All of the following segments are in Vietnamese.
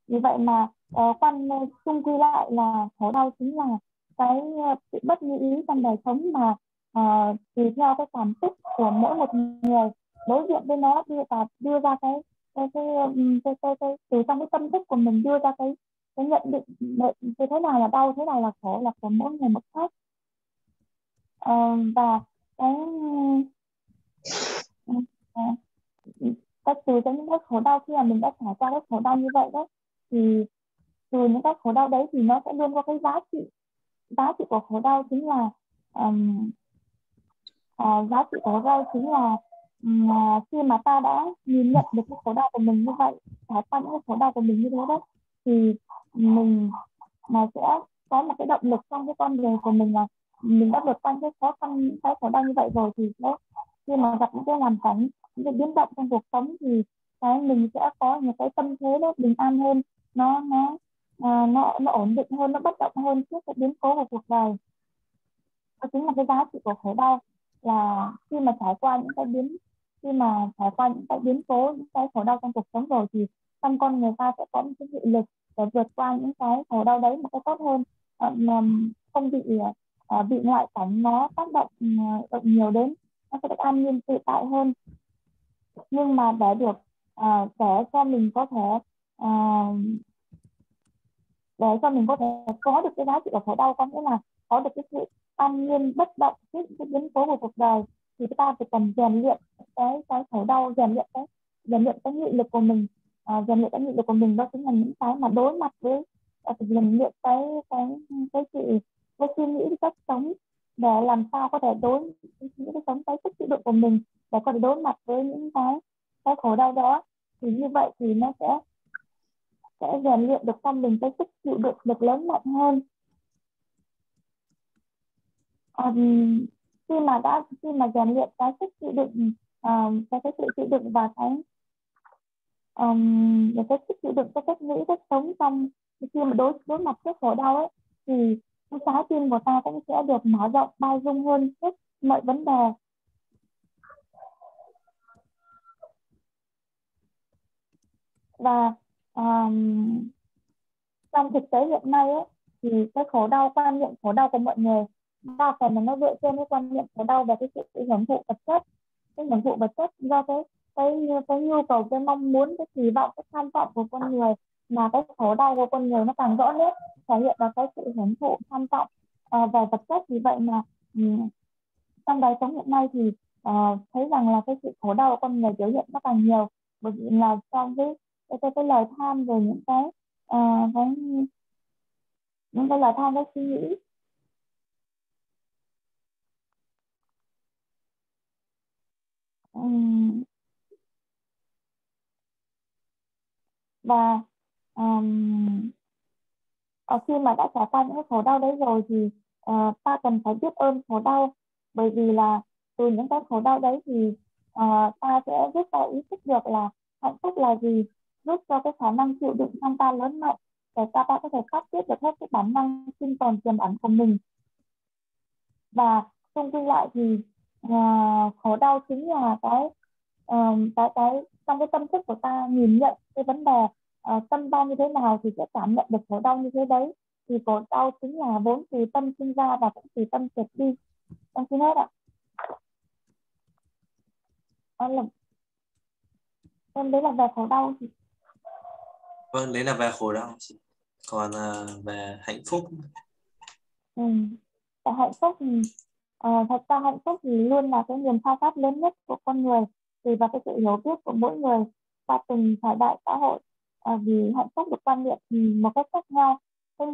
Vì vậy mà chung quy lại là khổ đau chính là cái sự bất như ý trong đời sống mà tùy theo cái cảm xúc của mỗi một người đối diện với nó, đưa ra cái từ trong cái tâm thức của mình đưa ra cái nhận định thế nào là đau, thế nào là khổ là của mỗi người một khác. Và cái từ những cái khổ đau, khi mà mình đã trải qua cái khổ đau như vậy đấy, thì từ những cái khổ đau đấy thì nó sẽ luôn có cái giá trị của khổ đau chính là giá trị của khổ đau chính là khi mà ta đã nhìn nhận được cái khổ đau của mình như vậy, trải qua những cái khổ đau của mình như thế đấy, thì mình sẽ có một cái động lực trong cái con người của mình, là mình đã vượt qua cái khó khăn, cái khổ đau như vậy rồi, thì khi mà gặp những cái hoàn cảnh, những cái biến động trong cuộc sống, thì mình sẽ có một cái tâm thế đó bình an hơn, nó ổn định hơn, nó bất động hơn trước cái biến cố của cuộc đời. Đó chính là cái giá trị của khổ đau, là khi mà trải qua những cái biến cố, những cái khổ đau trong cuộc sống rồi, thì trong con người ta sẽ có một cái nghị lực để vượt qua những cái khổ đau đấy một cách tốt hơn, mà không bị ngoại cảnh nó tác động nhiều đến, nó sẽ được an nhiên tự tại hơn. Nhưng mà để cho mình có thể có được cái giá trị của khổ đau, có nghĩa là có được cái sự an nhiên bất động trước cái biến cố của cuộc đời, thì chúng ta phải cần rèn luyện cái khổ đau, rèn luyện cái nghị lực của mình. Rèn luyện cái nghị lực của mình đó chính là những cái mà đối mặt với, rèn luyện cái suy nghĩ, cái cách sống, để làm sao có thể những cái sống, cái sức chịu đựng của mình để có thể đối mặt với những cái khổ đau đó. Thì như vậy thì nó sẽ rèn luyện được trong mình cái sức chịu đựng được lớn mạnh hơn. Khi mà rèn luyện cái sức chịu đựng, cái sự chịu đựng và cái sức chịu đựng, cái cách nghĩ, cách sống trong khi mà đối mặt với khổ đau ấy, thì cái trái tim của ta cũng sẽ được mở rộng, bao dung hơn trước mọi vấn đề. Và trong thực tế hiện nay ấy, thì cái quan niệm khổ đau của mọi người đa phần là nó dựa trên cái quan niệm khổ đau về cái sự hưởng thụ vật chất, do cái nhu cầu, cái mong muốn, cái kỳ vọng, cái tham vọng của con người, mà cái khổ đau của con người nó càng rõ nét thể hiện vào cái sự hưởng thụ, tham vọng về vật chất. Vì vậy mà trong đời sống hiện nay thì thấy rằng là cái sự khổ đau của con người biểu hiện nó càng nhiều, bởi vì là trong cái lời tham, rồi những cái lời tham, cái suy nghĩ. Và khi mà đã trải qua những cái khổ đau đấy rồi thì ta cần phải biết ơn khổ đau, bởi vì là từ những cái khổ đau đấy thì ta sẽ giúp ta ý thức được là hạnh phúc là gì, giúp cho cái khả năng chịu đựng trong ta lớn mạnh, để ta có thể phát tiết được hết cái bản năng sinh tồn tiềm ẩn của mình. Và chung quy lại thì khổ đau chính là trong cái tâm thức của ta nhìn nhận cái vấn đề, tâm ta như thế nào thì sẽ cảm nhận được khổ đau như thế đấy. Thì khổ đau chính là vốn từ tâm sinh ra và cũng từ tâm triệt đi. Em xin hết ạ. Em đấy là về khổ đau. Vâng, đấy là về khổ đau. Còn về hạnh phúc. Và hạnh phúc thì thật ra hạnh phúc thì luôn là cái niềm khao khát lớn nhất của con người, tùy vào cái sự hiểu biết của mỗi người qua từng thời đại xã hội. Vì hạnh phúc được quan niệm một cách khác nhau. Thế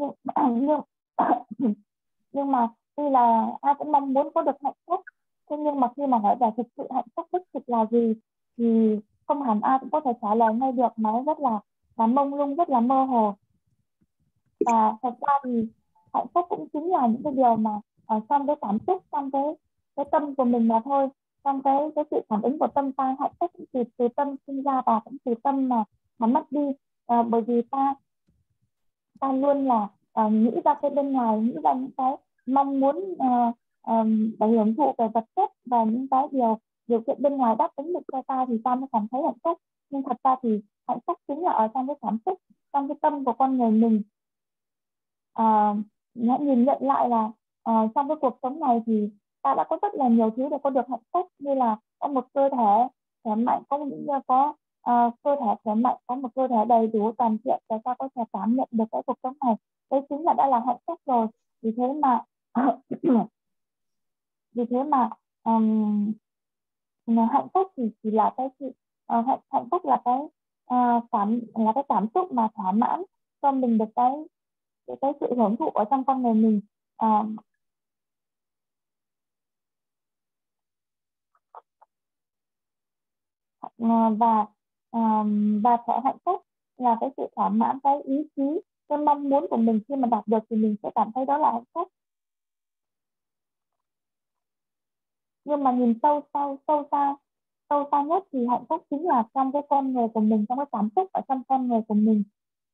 nhưng mà tuy là ai cũng mong muốn có được hạnh phúc, thế nhưng mà khi mà hỏi về thực sự hạnh phúc đích thực là gì, thì không hẳn ai cũng có thể trả lời ngay được, mà nó rất là mông lung, rất là mơ hồ. Và thật ra thì hạnh phúc cũng chính là những cái điều mà ở trong cái cảm xúc, trong cái tâm của mình mà thôi. Trong cái sự phản ứng của tâm ta, hạnh phúc cũng từ tâm sinh ra và cũng từ tâm mà mất đi. Bởi vì ta luôn là nghĩ ra cái bên ngoài, nghĩ ra những cái mong muốn để hưởng thụ về vật chất và những cái điều kiện bên ngoài đáp ứng được cho ta thì ta mới cảm thấy hạnh phúc. Nhưng thật ra thì hạnh phúc chính là ở trong cái cảm xúc trong cái tâm của con người mình. Hãy nhìn nhận lại là trong cái cuộc sống này thì ta đã có rất là nhiều thứ để có được hạnh phúc, như là có một cơ thể khỏe mạnh, có cơ thể khỏe mạnh, có một cơ thể đầy đủ toàn diện để ta có thể cảm nhận được cái cuộc sống này. Đấy chính là đã là hạnh phúc rồi. Vì thế mà vì thế mà ừm, hạnh phúc thì chỉ là cái sự hạnh phúc là cái cảm xúc mà thỏa mãn cho mình được cái sự hưởng thụ ở trong con người mình. Ờ, ờ, và ờ, và sẽ hạnh phúc là cái sự thỏa mãn cái ý chí, cái mong muốn của mình, khi mà đạt được thì mình sẽ cảm thấy đó là hạnh phúc. Nhưng mà nhìn sâu xa nhất thì hạnh phúc chính là trong cái con người của mình, trong cái cảm xúc ở trong con người của mình.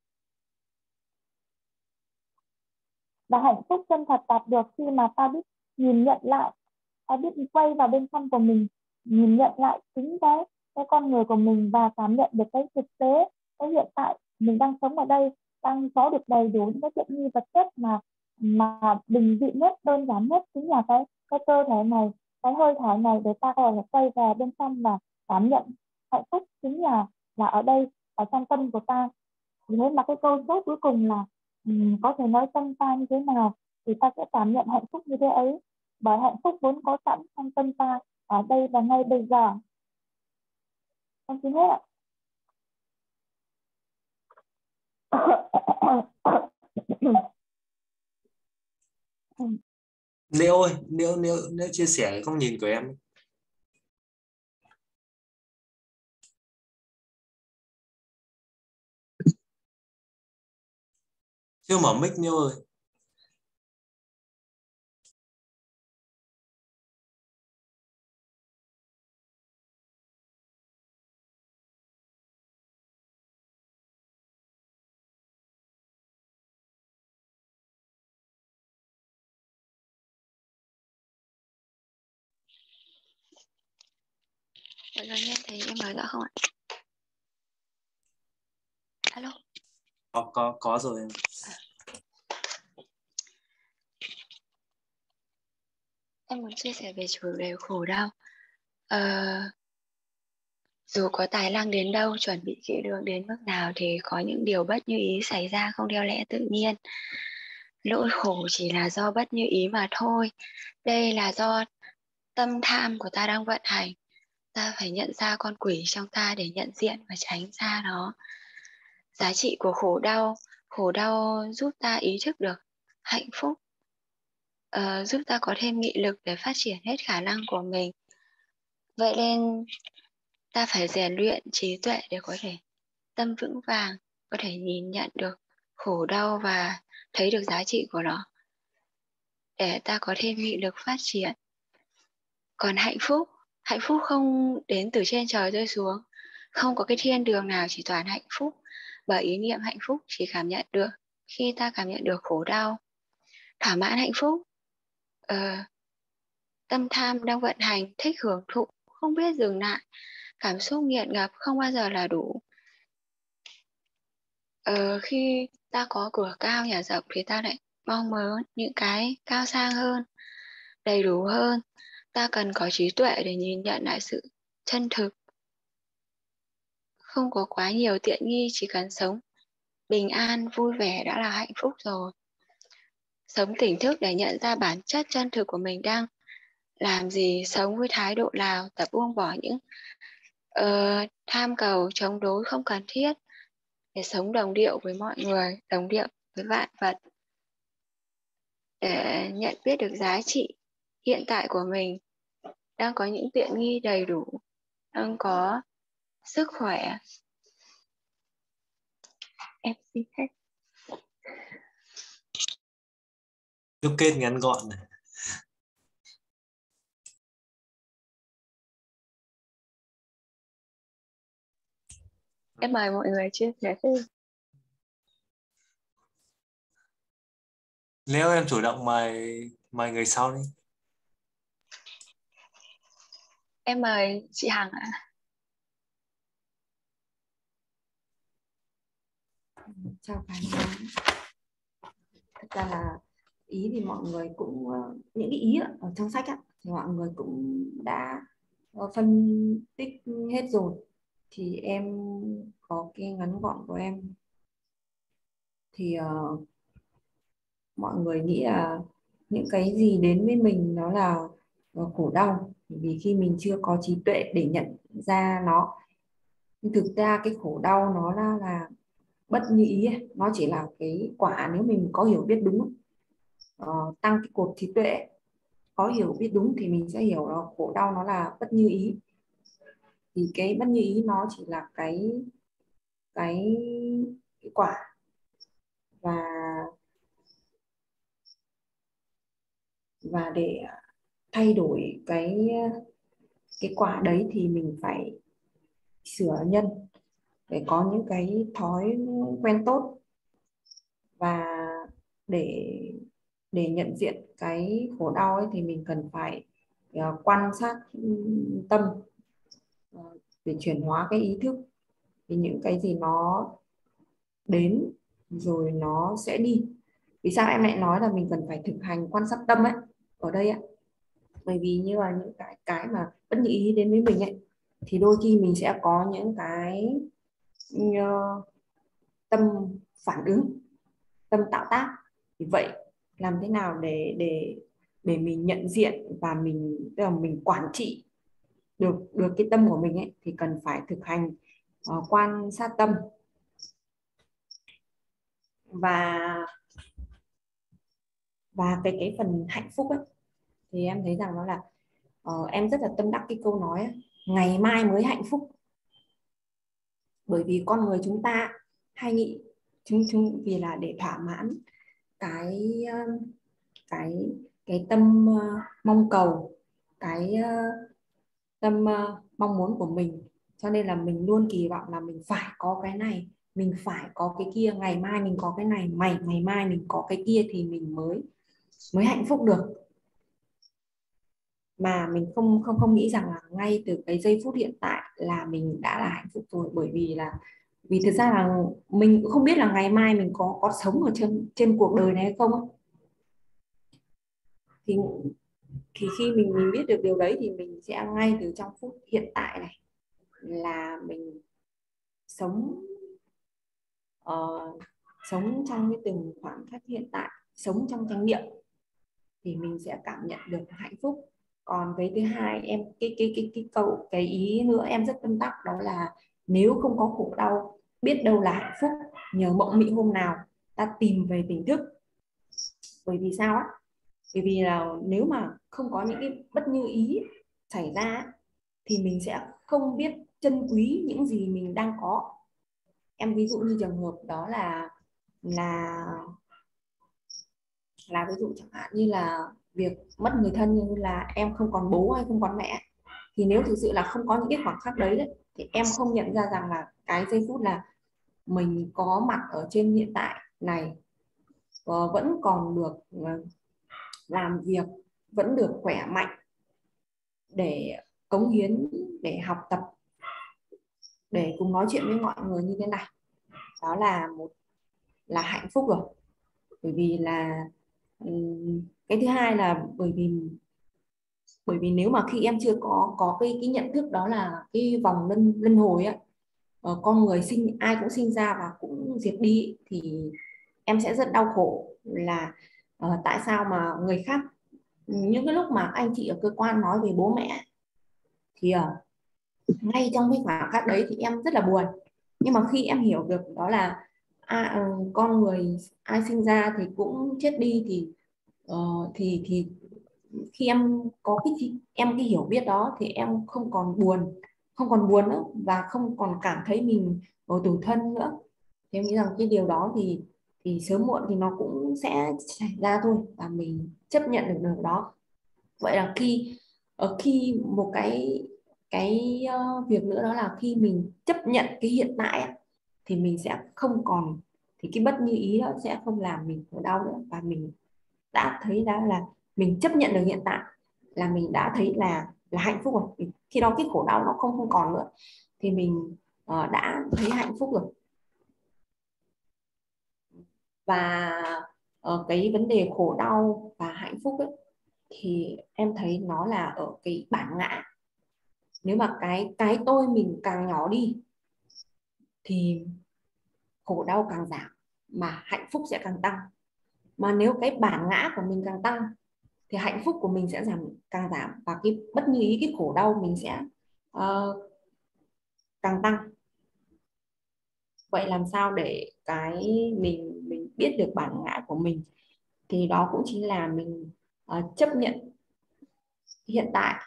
Và hạnh phúc chân thật đạt được khi mà ta biết nhìn nhận lại, ta biết quay vào bên trong của mình, nhìn nhận lại chính cái con người của mình và cảm nhận được cái thực tế, cái hiện tại mình đang sống ở đây, đang có được đầy đủ những cái tiện nghi vật chất mà bình dị nhất, đơn giản nhất chính là cái cơ thể này, cái hơi thở này, để ta có thể quay về bên trong và cảm nhận hạnh phúc chính là ở đây, ở trong tâm của ta. Thế mà cái câu chốt cuối cùng là có thể nói tâm ta như thế nào thì ta sẽ cảm nhận hạnh phúc như thế ấy, bởi hạnh phúc vốn có sẵn trong tâm ta ở đây và ngay bây giờ. Con xin hết ạ. Liễu ơi, nếu chia sẻ cái góc nhìn của em ấy. Chưa mở mic Liễu ơi. Mọi người nghe thấy em nói rõ không ạ? Alo. Có rồi. Em muốn chia sẻ về chủ đề khổ đau. Dù có tài năng đến đâu, chuẩn bị kỹ lưỡng đến mức nào thì có những điều bất như ý xảy ra không theo lẽ tự nhiên. Nỗi khổ chỉ là do bất như ý mà thôi. Đây là do tâm tham của ta đang vận hành. Ta phải nhận ra con quỷ trong ta để nhận diện và tránh xa nó. Giá trị của khổ đau giúp ta ý thức được hạnh phúc, giúp ta có thêm nghị lực để phát triển hết khả năng của mình. Vậy nên ta phải rèn luyện trí tuệ để có thể tâm vững vàng, có thể nhìn nhận được khổ đau và thấy được giá trị của nó, để ta có thêm nghị lực phát triển. Còn hạnh phúc không đến từ trên trời rơi xuống, không có cái thiên đường nào chỉ toàn hạnh phúc, bởi ý niệm hạnh phúc chỉ cảm nhận được khi ta cảm nhận được khổ đau. Thỏa mãn hạnh phúc, tâm tham đang vận hành, thích hưởng thụ, không biết dừng lại, cảm xúc nghiện ngập không bao giờ là đủ. Khi ta có cửa cao nhà rộng thì ta lại mong muốn những cái cao sang hơn, đầy đủ hơn. Ta cần có trí tuệ để nhìn nhận lại sự chân thực. Không có quá nhiều tiện nghi, chỉ cần sống bình an, vui vẻ đã là hạnh phúc rồi. Sống tỉnh thức để nhận ra bản chất chân thực của mình đang làm gì, sống với thái độ nào, tập buông bỏ những tham cầu chống đối không cần thiết, để sống đồng điệu với mọi người, đồng điệu với vạn vật, để nhận biết được giá trị hiện tại của mình, đang có những tiện nghi đầy đủ, đang có sức khỏe. Em xin hết. Đúc kết ngắn gọn này. Em mời mọi người chia sẻ thêm. Nếu em chủ động mời người sau đi. Em mời chị Hằng ạ. Chào cả nhà. Thật ra là ý thì mọi người cũng những cái ý ở trong sách thì mọi người cũng đã phân tích hết rồi, thì em có cái ngắn gọn của em. Thì mọi người nghĩ là những cái gì đến với mình nó là khổ đau, vì khi mình chưa có trí tuệ để nhận ra nó. Nhưng thực ra cái khổ đau nó là bất như ý ấy. Nó chỉ là cái quả nếu mình có hiểu biết đúng, tăng cái cột trí tuệ, có hiểu biết đúng thì mình sẽ hiểu là khổ đau nó là bất như ý. Thì cái bất như ý nó chỉ là cái quả, và để thay đổi cái quả đấy thì mình phải sửa nhân, để có những cái thói quen tốt, và để nhận diện cái khổ đau ấy thì mình cần phải quan sát tâm, để chuyển hóa cái ý thức. Thì những cái gì nó đến rồi nó sẽ đi. Vì sao em lại nói là mình cần phải thực hành quan sát tâm ấy ở đây ạ? Bởi vì như là những cái mà bất như ý đến với mình ấy, thì đôi khi mình sẽ có những cái tâm phản ứng, tâm tạo tác. Thì vậy làm thế nào để mình nhận diện và mình quản trị được cái tâm của mình ấy, thì cần phải thực hành quan sát tâm. Và cái phần hạnh phúc ấy, thì em thấy rằng nó là em rất là tâm đắc cái câu nói ấy, ngày mai mới hạnh phúc. Bởi vì con người chúng ta hay nghĩ chúng vì là để thỏa mãn cái tâm mong cầu, cái tâm mong muốn của mình, cho nên là mình luôn kỳ vọng là mình phải có cái này, mình phải có cái kia, ngày mai mình có cái này, ngày mai mình có cái kia thì mình mới hạnh phúc được. Mà mình không nghĩ rằng là ngay từ cái giây phút hiện tại là mình đã là hạnh phúc rồi. Bởi vì thực ra là mình cũng không biết là ngày mai mình có sống ở trên cuộc đời này hay không. Thì khi mình biết được điều đấy thì mình sẽ ngay từ trong phút hiện tại này là mình sống sống trong cái từng khoảnh khắc hiện tại, sống trong chánh niệm, thì mình sẽ cảm nhận được hạnh phúc. Còn cái thứ hai, em cái ý nữa em rất tâm đắc, đó là nếu không có khổ đau biết đâu là hạnh phúc, nhờ mộng mị hôm nào ta tìm về tỉnh thức. Bởi vì sao á? Bởi vì là nếu mà không có những cái bất như ý xảy ra thì mình sẽ không biết trân quý những gì mình đang có. Em ví dụ như trường hợp đó là ví dụ chẳng hạn như là việc mất người thân, như là em không còn bố hay không còn mẹ, thì nếu thực sự là không có những cái khoảng khắc đấy, thì em không nhận ra rằng là cái giây phút là mình có mặt ở trên hiện tại này, vẫn còn được làm việc, vẫn được khỏe mạnh để cống hiến, để học tập, để cùng nói chuyện với mọi người như thế này. Đó là hạnh phúc rồi. Bởi vì là cái thứ hai là bởi vì nếu mà khi em chưa có cái nhận thức đó là cái vòng luân hồi á, con người ai cũng sinh ra và cũng diệt đi, thì em sẽ rất đau khổ là tại sao mà người khác, những cái lúc mà anh chị ở cơ quan nói về bố mẹ thì ngay trong cái khoảng khắc đấy thì em rất là buồn. Nhưng mà khi em hiểu được đó là con người ai sinh ra thì cũng chết đi, thì khi em có cái hiểu biết đó thì em không còn buồn nữa, và không còn cảm thấy mình tủi thân nữa. Thì em nghĩ rằng cái điều đó thì sớm muộn thì nó cũng sẽ xảy ra thôi, và mình chấp nhận được điều đó. Vậy là khi một cái việc nữa đó là khi mình chấp nhận cái hiện tại thì mình sẽ không còn, thì cái bất như ý đó sẽ không làm mình khổ đau nữa, và mình đã thấy đó là mình chấp nhận được hiện tại là mình đã thấy là hạnh phúc rồi. Khi đó cái khổ đau nó không còn nữa thì mình đã thấy hạnh phúc rồi. Và cái vấn đề khổ đau và hạnh phúc ấy, thì em thấy nó là ở cái bản ngã. Nếu mà cái tôi mình càng nhỏ đi thì khổ đau càng giảm mà hạnh phúc sẽ càng tăng. Mà nếu cái bản ngã của mình càng tăng thì hạnh phúc của mình sẽ càng giảm, và cái bất như ý, cái khổ đau mình sẽ càng tăng. Vậy làm sao để mình biết được bản ngã của mình? Thì đó cũng chính là mình chấp nhận hiện tại,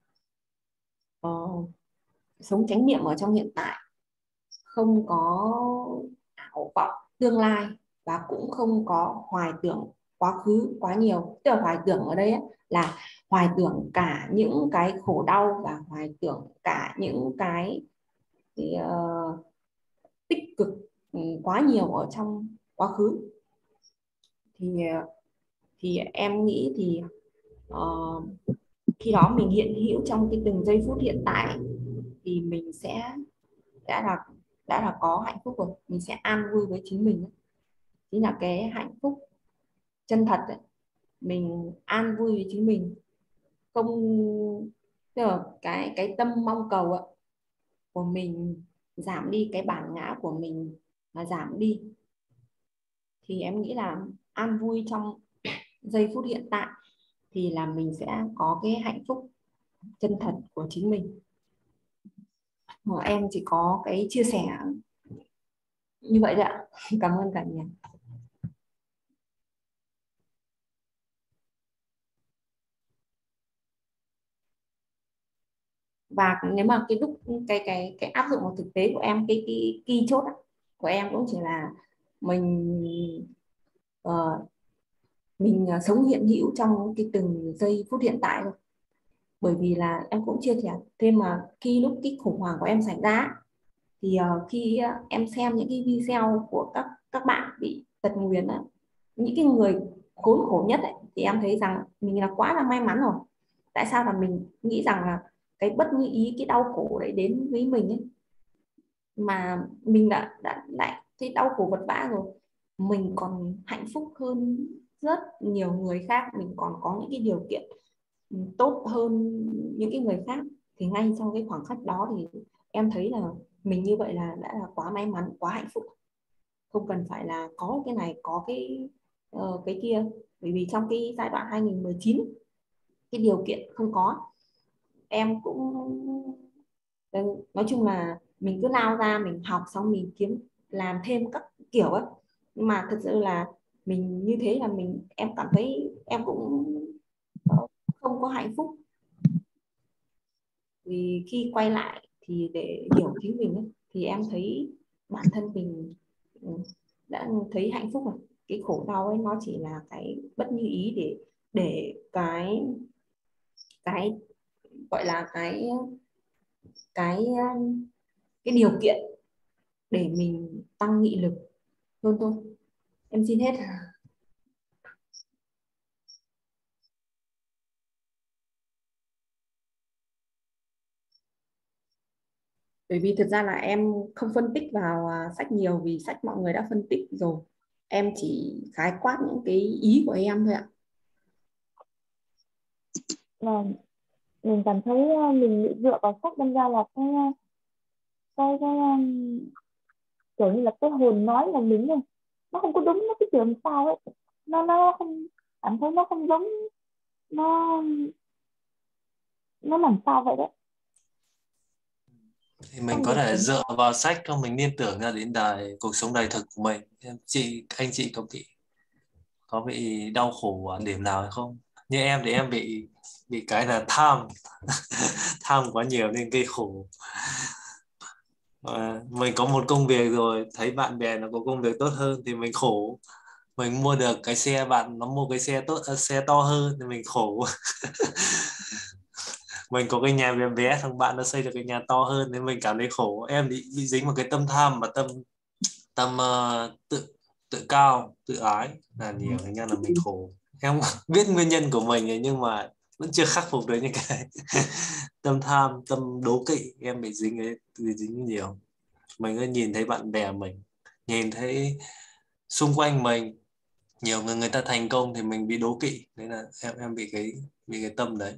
sống chánh niệm ở trong hiện tại, không có ảo vọng tương lai, và cũng không có hoài tưởng quá khứ quá nhiều. Tức là hoài tưởng ở đây ấy, là hoài tưởng cả những cái khổ đau và hoài tưởng cả những cái tích cực quá nhiều ở trong quá khứ. Thì em nghĩ thì khi đó mình hiện hữu trong cái từng giây phút hiện tại thì mình sẽ đã là có hạnh phúc rồi, mình sẽ an vui với chính mình. Chính là cái hạnh phúc chân thật ấy. Mình an vui với chính mình, không, tức là cái tâm mong cầu ấy, của mình giảm đi, cái bản ngã của mình mà giảm đi, thì em nghĩ là an vui trong giây phút hiện tại thì là mình sẽ có cái hạnh phúc chân thật của chính mình. Em chỉ có cái chia sẻ như vậy đấy ạ. Cảm ơn cả nhà. Và nếu mà cái lúc cái áp dụng vào thực tế của em, cái key chốt của em cũng chỉ là mình sống hiện hữu trong cái từng giây phút hiện tại thôi. Bởi vì là em cũng chia sẻ thêm mà khi lúc cái khủng hoảng của em xảy ra thì khi em xem những cái video của các bạn bị tật nguyền á, những cái người khốn khổ nhất ấy, thì em thấy rằng mình là quá là may mắn rồi. Tại sao là mình nghĩ rằng là cái bất như ý, cái đau khổ đấy đến với mình ấy, mà mình đã lại thấy đau khổ vật vã rồi, mình còn hạnh phúc hơn rất nhiều người khác, mình còn có những cái điều kiện tốt hơn những cái người khác. Thì ngay trong cái khoảng khắc đó thì em thấy là mình như vậy là đã là quá may mắn, quá hạnh phúc, không cần phải là có cái này, có cái kia. Bởi vì trong cái giai đoạn 2019 cái điều kiện không có, em cũng nói chung là mình cứ lao ra, mình học xong mình kiếm làm thêm các kiểu ấy, nhưng mà thực sự là mình như thế là em cảm thấy em cũng không có hạnh phúc. Vì khi quay lại thì để hiểu chính mình ấy, thì em thấy bản thân mình đã thấy hạnh phúc rồi. Cái khổ đau ấy nó chỉ là cái bất như ý để cái gọi là cái cái điều kiện để mình tăng nghị lực hơn thôi. Em xin hết. Bởi vì thực ra là em không phân tích vào sách nhiều, vì sách mọi người đã phân tích rồi, em chỉ khái quát những cái ý của em thôi ạ. Là mình cảm thấy mình bị dựa vào sách, đâm ra là cái kiểu như là cái hồn nói là mình này, nó không có đúng, nó cái kiểu làm sao ấy, nó không, cảm thấy nó không giống, nó nó làm sao vậy đấy. Thì mình Xong có rồi thể kiểu dựa vào sách không, mình liên tưởng ra đến cuộc sống đời thực của mình. Anh chị có bị đau khổ ở điểm nào hay không? Như em thì em bị cái là tham tham quá nhiều nên gây khổ. Mình có một công việc rồi thấy bạn bè nó có công việc tốt hơn thì mình khổ. Mình mua được cái xe, bạn nó mua cái xe tốt, xe to hơn thì mình khổ. Mình có cái nhà bé bé, thằng bạn nó xây được cái nhà to hơn nên mình cảm thấy khổ. Em bị dính một cái tâm tham và tâm tâm tự tự cao, tự ái là nhiều, thành ra là mình khổ. Em biết nguyên nhân của mình ấy, nhưng mà vẫn chưa khắc phục được những cái tâm tham, tâm đố kỵ, em bị dính nhiều. Mình cứ nhìn thấy bạn bè mình, nhìn thấy xung quanh mình nhiều người ta thành công thì mình bị đố kỵ, đấy là em bị cái tâm đấy.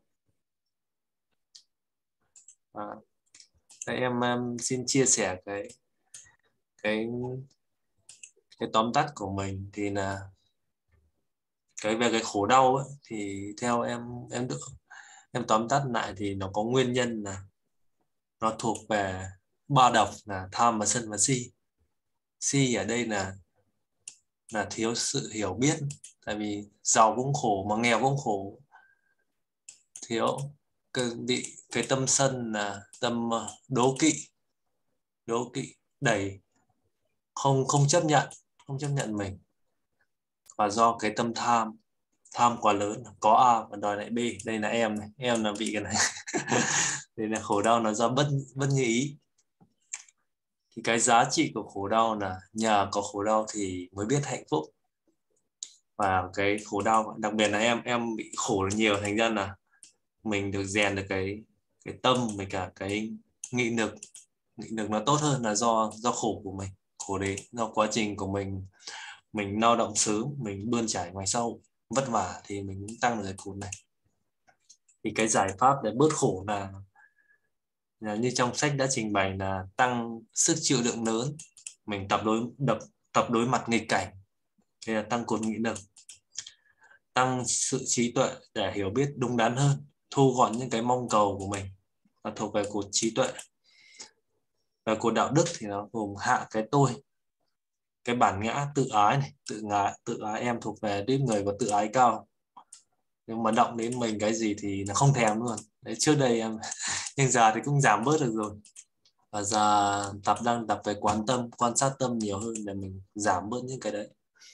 Đấy, em xin chia sẻ cái cái tóm tắt của mình thì là về cái khổ đau ấy, thì theo em tóm tắt lại thì nó có nguyên nhân là nó thuộc về ba độc là tham và sân và si. Si ở đây là thiếu sự hiểu biết, tại vì giàu cũng khổ mà nghèo cũng khổ. Thiếu cái tâm sân là tâm đố kỵ đẩy, không không chấp nhận mình. Và do cái tâm tham quá lớn, có A và đòi lại B, đây là em này, em là bị cái này. Đây là khổ đau, nó do bất như ý. Thì cái giá trị của khổ đau là nhờ có khổ đau thì mới biết hạnh phúc. Và cái khổ đau, đặc biệt là em bị khổ nhiều, thành ra là mình được rèn được cái tâm với cả cái nghị lực nó tốt hơn là do khổ của mình. Khổ đấy do quá trình của mình lao động sớm, mình bươn trải ngoài sau vất vả thì mình tăng được cái khổ này. Thì cái giải pháp để bớt khổ là như trong sách đã trình bày là tăng sức chịu đựng lớn, mình tập đối mặt nghịch cảnh, thì là tăng cột nghị lực, tăng sự trí tuệ để hiểu biết đúng đắn hơn, thu gọn những cái mong cầu của mình, và thuộc về cột trí tuệ. Và cột đạo đức thì nó gồm hạ cái tôi, cái bản ngã tự ái này, tự ái em thuộc về tiếp người có tự ái cao, nhưng mà động đến mình cái gì thì nó không thèm luôn đấy. Trước đây em nhưng giờ thì cũng giảm bớt được rồi, và giờ đang tập về quan sát tâm nhiều hơn để mình giảm bớt những cái đấy.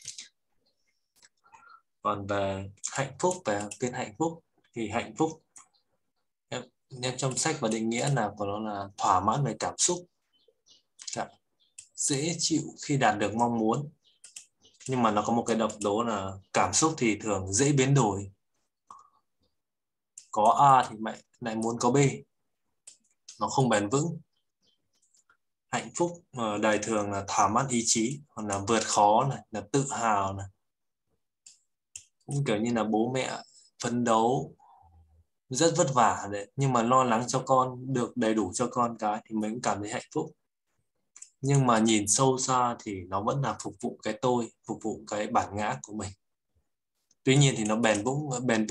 Còn về hạnh phúc, về tên hạnh phúc thì hạnh phúc em trong sách và định nghĩa là của nó là thỏa mãn về cảm xúc, dễ chịu khi đạt được mong muốn. Nhưng mà nó có một cái độc tố là cảm xúc thì thường dễ biến đổi, có A thì lại muốn có B, nó không bền vững. Hạnh phúc ở đời thường là thỏa mãn ý chí, hoặc là vượt khó này, là tự hào này, cũng kiểu như là bố mẹ phấn đấu rất vất vả đấy, nhưng mà lo lắng cho con, được đầy đủ cho con cái thì mình cũng cảm thấy hạnh phúc. Nhưng mà nhìn sâu xa thì nó vẫn là phục vụ cái tôi, phục vụ cái bản ngã của mình. Tuy nhiên thì nó bền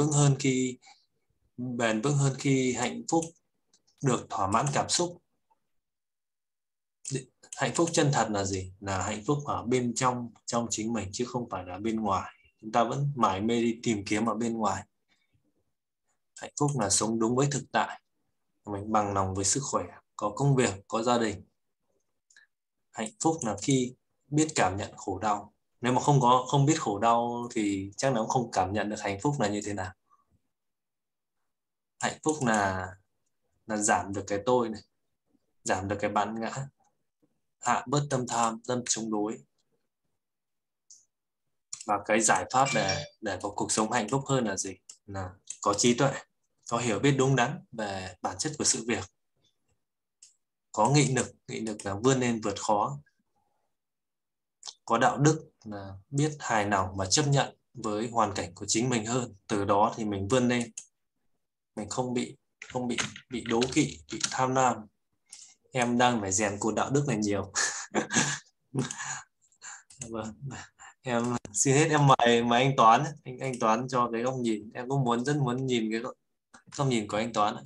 vững hơn khi hạnh phúc được thỏa mãn cảm xúc. Hạnh phúc chân thật là gì? Là hạnh phúc ở bên trong chính mình, chứ không phải là bên ngoài. Chúng ta vẫn mải mê đi tìm kiếm ở bên ngoài. Hạnh phúc là sống đúng với thực tại, mình bằng lòng với sức khỏe, có công việc, có gia đình. Hạnh phúc là khi biết cảm nhận khổ đau. Nếu mà không biết khổ đau thì chắc là cũng không cảm nhận được hạnh phúc là như thế nào. Hạnh phúc là giảm được cái tôi này, giảm được cái bản ngã, hạ bớt tâm tham, tâm chống đối. Và cái giải pháp để có cuộc sống hạnh phúc hơn là gì? Là có trí tuệ, có hiểu biết đúng đắn về bản chất của sự việc, có nghị lực là vươn lên vượt khó, có đạo đức là biết hài lòng và chấp nhận với hoàn cảnh của chính mình hơn. Từ đó thì mình vươn lên, mình không bị đố kỵ, bị tham lam. Em đang phải rèn cột đạo đức này nhiều. Vâng. Em xin hết, em mời anh Toán, anh Toán cho cái góc nhìn. Em cũng rất muốn nhìn cái góc nhìn của anh Toán.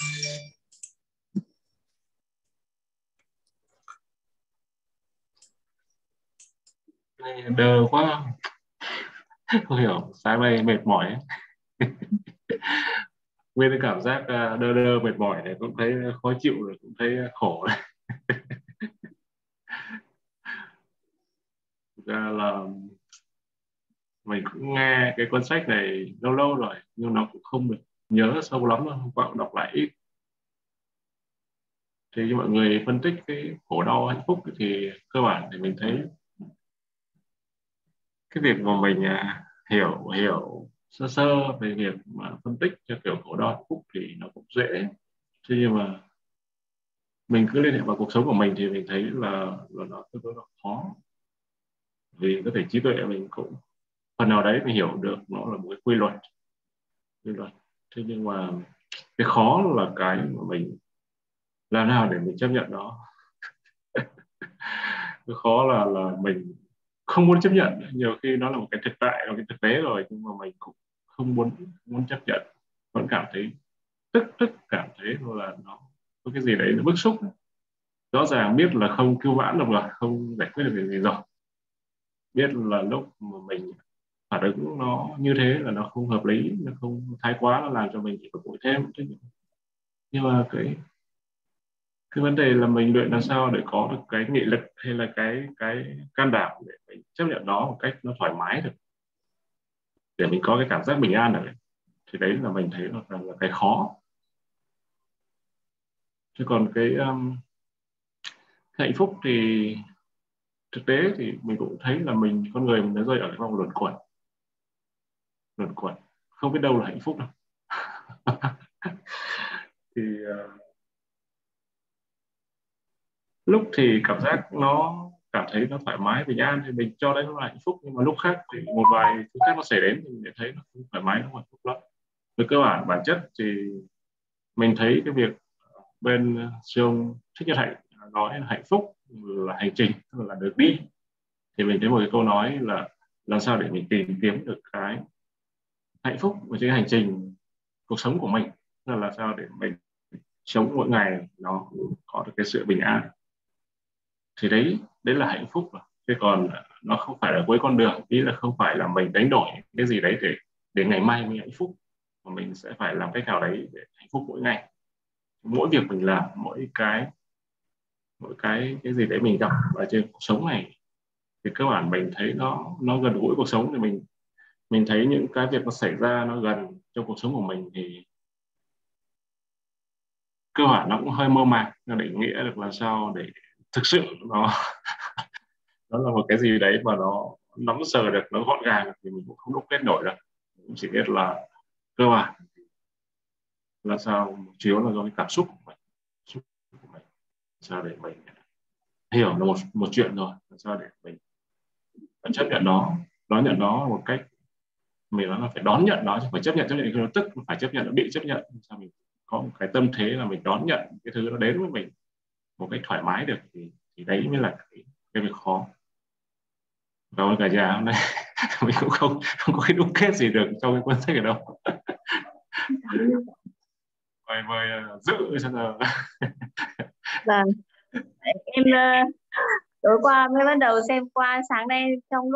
Đơ quá, không hiểu, sáng nay mệt mỏi ấy. Nguyên cái cảm giác đơ đơ mệt mỏi này cũng thấy khó chịu rồi, cũng thấy khổ đấy. Thực ra là mình cũng nghe cái cuốn sách này lâu lâu rồi, nhưng nó cũng không được nhớ sâu lắm, hôm qua cũng đọc lại ít. Thì như mọi người phân tích cái khổ đau hạnh phúc thì cơ bản thì mình thấy cái việc mà mình hiểu hiểu sơ sơ về việc mà phân tích cho kiểu khổ đau hạnh phúc thì nó cũng dễ. Thế nhưng mà mình cứ liên hệ vào cuộc sống của mình thì mình thấy là nó tương đối là khó. vì có thể trí tuệ mình cũng phần nào đấy mình hiểu được nó là một cái quy luật. Thế nhưng mà cái khó là cái mà mình làm nào để mình chấp nhận nó. Cái khó là mình không muốn chấp nhận, nhiều khi nó là một cái thực tại, là cái thực tế rồi, nhưng mà mình cũng không muốn chấp nhận, vẫn cảm thấy tức, cảm thấy là nó có cái gì đấy nó bức xúc. Rõ ràng biết là không cứu vãn được rồi, không giải quyết được việc gì rồi, biết là lúc mà mình phản ứng nó như thế là nó không hợp lý, nó không thái quá, nó làm cho mình chỉ bực bội thêm. Nhưng mà cái vấn đề là mình luyện làm sao để có được cái nghị lực hay là cái can đảm để mình chấp nhận nó một cách nó thoải mái được, để mình có cái cảm giác bình an được. Thì đấy là mình thấy là cái khó. Chứ còn cái hạnh phúc thì thực tế thì mình cũng thấy là con người mình nó rơi ở cái vòng luẩn quẩn, không biết đâu là hạnh phúc đâu. Thì lúc thì cảm giác nó cảm thấy nó thoải mái bình an thì mình cho đấy nó là hạnh phúc, nhưng mà lúc khác thì một vài thứ khác nó xảy đến thì mình thấy nó không thoải mái, nó không hạnh phúc lắm. Với cơ bản chất thì mình thấy cái việc bên sư ông Thích Nhất Hạnh nói là hạnh phúc là hành trình, tức là được đi, thì mình thấy một cái câu nói là làm sao để mình tìm kiếm được cái hạnh phúc của cái hành trình cuộc sống của mình, là làm sao để mình sống mỗi ngày nó có được cái sự bình an, thì đấy là hạnh phúc rồi. Chứ còn nó không phải là cuối con đường, ý là không phải là mình đánh đổi cái gì đấy để ngày mai mình hạnh phúc, mà mình sẽ phải làm cách nào đấy để hạnh phúc mỗi ngày, mỗi việc mình làm, mỗi cái gì đấy mình gặp ở trên cuộc sống này. Thì cơ bản mình thấy nó gần gũi cuộc sống, thì mình thấy những cái việc nó xảy ra nó gần trong cuộc sống của mình, thì cơ bản nó cũng hơi mơ màng, nó định nghĩa được làm sao để thực sự nó là một cái gì đấy mà nó nắm sờ được, nó gọn gàng, thì mình cũng không đúc kết nổi được. Mình chỉ biết là cơ bản là sao, chủ yếu là do cái cảm xúc của mình, sao để mình hiểu là một chuyện rồi, làm sao để mình phải chấp nhận nó, đón nhận nó một cách, mình nói là phải đón nhận nó chứ không phải chấp nhận khi nó tức, phải chấp nhận nó bị chấp nhận. Sao mình có một cái tâm thế là mình đón nhận cái thứ nó đến với mình một cách thoải mái được, thì đấy mới là cái việc khó. Cảm ơn cả nhà hôm nay. Mình cũng không có cái đúc kết gì được trong cái cuốn sách ở đâu. Mời giữ cho giờ. Vâng, em tối qua mới bắt đầu xem qua, sáng nay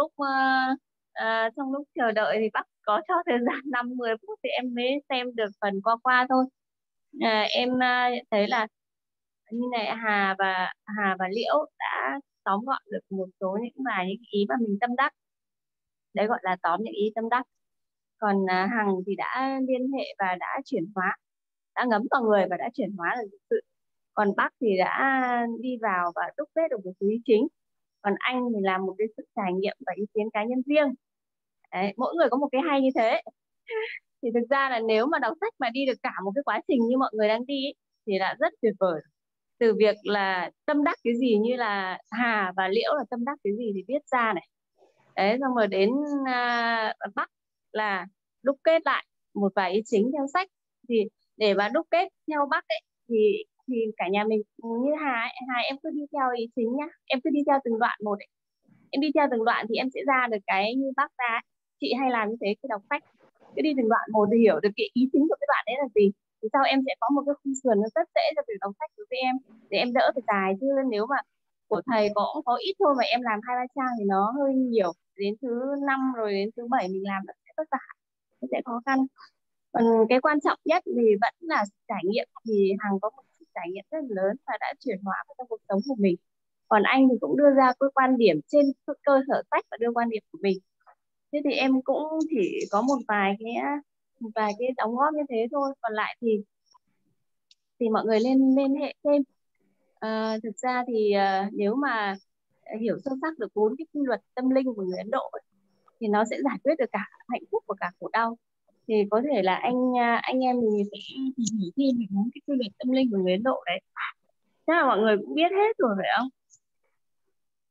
trong lúc chờ đợi thì bác có cho thời gian 5-10 phút thì em mới xem được phần qua thôi. Em thấy là như này, Hà và Liễu đã tóm gọn được một số những ý mà mình tâm đắc, đấy gọi là tóm những ý tâm đắc. Còn Hằng thì đã liên hệ và đã chuyển hóa, đã ngấm vào người và đã chuyển hóa được thực sự. Còn bác thì đã đi vào và đúc kết được một số ý chính. Còn anh thì làm một cái sự trải nghiệm và ý kiến cá nhân riêng. Đấy, mỗi người có một cái hay như thế. Thì thực ra là nếu mà đọc sách mà đi được cả một cái quá trình như mọi người đang đi ý, thì là rất tuyệt vời. Từ việc là tâm đắc cái gì, như là Hà và Liễu là tâm đắc cái gì thì viết ra này. Đấy, xong rồi đến Bắc là đúc kết lại một vài ý chính theo sách. Thì để mà đúc kết theo Bắc ấy, thì cả nhà mình như Hà em cứ đi theo ý chính nhá, em cứ đi theo từng đoạn một ấy. Em đi theo từng đoạn thì em sẽ ra được cái như Bắc ra ấy. Chị hay làm như thế khi đọc sách, cứ đi từng đoạn một để hiểu được cái ý chính của cái đoạn đấy là gì, thì sau em sẽ có một cái khung sườn nó rất dễ cho việc đọc sách đối với em, để em đỡ phải dài. Chứ nếu mà của thầy có ít thôi mà em làm 2-3 trang thì nó hơi nhiều, đến thứ 5 rồi đến thứ 7 mình làm nó sẽ vất vả, nó sẽ khó khăn. Còn cái quan trọng nhất thì vẫn là trải nghiệm, thì Hằng có một sự trải nghiệm rất lớn và đã chuyển hóa vào trong cuộc sống của mình. Còn anh thì cũng đưa ra cái quan điểm trên cơ sở sách và đưa quan điểm của mình. Thế thì em cũng chỉ có một vài cái đóng góp như thế thôi. Còn lại thì mọi người lên liên hệ thêm. Thực ra thì nếu mà hiểu sâu sắc được 4 cái quy luật tâm linh của người Ấn Độ ấy, thì nó sẽ giải quyết được cả hạnh phúc và cả khổ đau. Thì có thể là anh em mình sẽ tìm hiểu thêm về 4 cái quy luật tâm linh của người Ấn Độ đấy. Chắc là mọi người cũng biết hết rồi phải không?